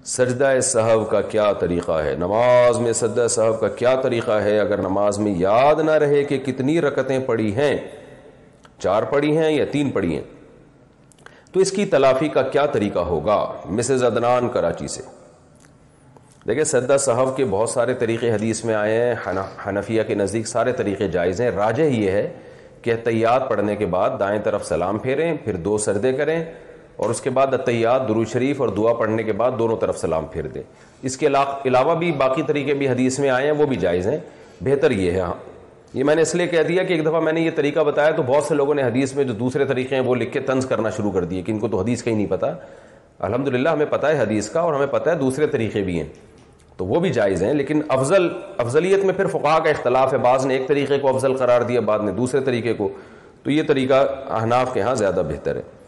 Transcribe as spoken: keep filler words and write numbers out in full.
सजदा सहव का क्या तरीक़ा है, नमाज में सजदा सहव का क्या तरीक़ा है। अगर नमाज में याद ना रहे कि कितनी रकतें पढ़ी हैं, चार पढ़ी हैं या तीन पढ़ी हैं, तो इसकी तलाफ़ी का क्या तरीक़ा होगा। मिसेज अदनान कराची से। देखिए, सजदा सहव के बहुत सारे तरीक़े हदीस में आए हैं। हनफिया के नज़दीक सारे तरीक़े जायज़ हैं। राजिह ये है कि अत्तहियात पढ़ने के बाद दाएं तरफ सलाम फेरें, फिर दो सजदे करें और उसके बाद अत्तहियात, दुरूद शरीफ और दुआ पढ़ने के बाद दोनों तरफ सलाम फेर दें। इसके अलावा भी बाकी तरीके भी हदीस में आए हैं, वो भी जायज़ हैं। बेहतर ये है, हाँ, ये मैंने इसलिए कह दिया कि एक दफ़ा मैंने ये तरीका बताया तो बहुत से लोगों ने हदीस में जो दूसरे तरीके हैं वो लिख के तंज करना शुरू कर दिए कि इनको तो हदीस का ही नहीं पता। अल्हम्दुलिल्लाह हमें पता है हदीस का और हमें पता है दूसरे तरीके भी हैं, तो वो भी जायज़ हैं। लेकिन अफजल अफजलियत में फिर फ़ुक़हा का इख्तलाफ है। बाज़ ने एक तरीके को अफजल करार दिया, बाद ने दूसरे तरीके को, तो ये तरीका अहनाफ के यहाँ ज़्यादा बेहतर है।